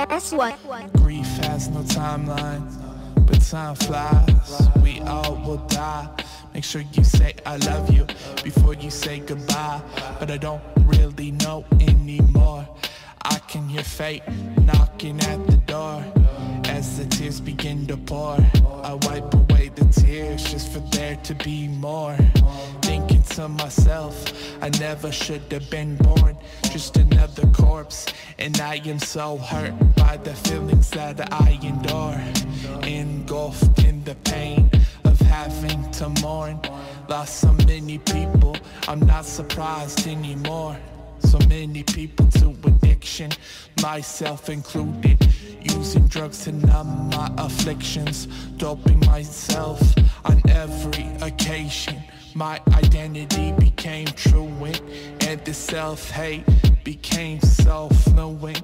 S1. Grief has no timeline, but time flies. We all will die. Make sure you say I love you before you say goodbye. But I don't really know anymore. I can hear fate knocking at the door as the tears begin to pour. I wipe away the tears just for there to be more. Thinking to myself, I never should have been born. Just another corpse, and I am so hurt by the feelings that I endure. Engulfed in the pain of having to mourn. Lost so many people, I'm not surprised anymore. So many people to addiction, myself included. Using drugs to numb my afflictions, doping myself on every occasion. My identity became truant, and the self-hate became so fluent.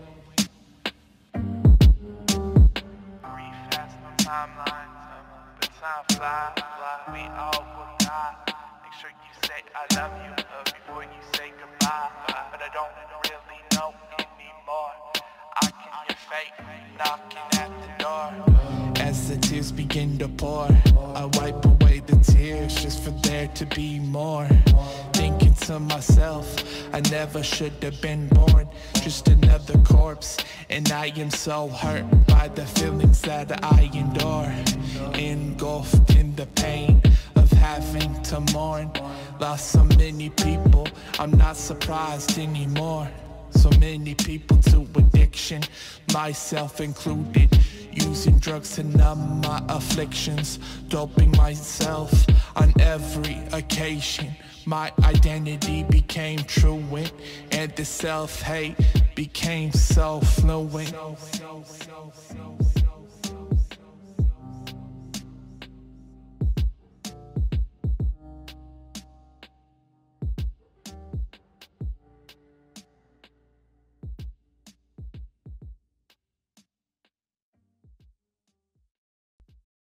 Grief has no timeline, but time flies. We all will die. Make sure you say I love you before you say goodbye. But I don't really know anymore. I can hear fate knocking at the door as the tears begin to pour. I wipe away the tears just for there to be more. Thinking to myself, I never should have been born. Just another corpse, and I am so hurt by the feelings that I endure. Engulfed in the pain of having to mourn. Lost so many people, I'm not surprised anymore. So many people to addiction, myself included. Using drugs to numb my afflictions, doping myself on every occasion. My identity became truant, and the self-hate became so fluent.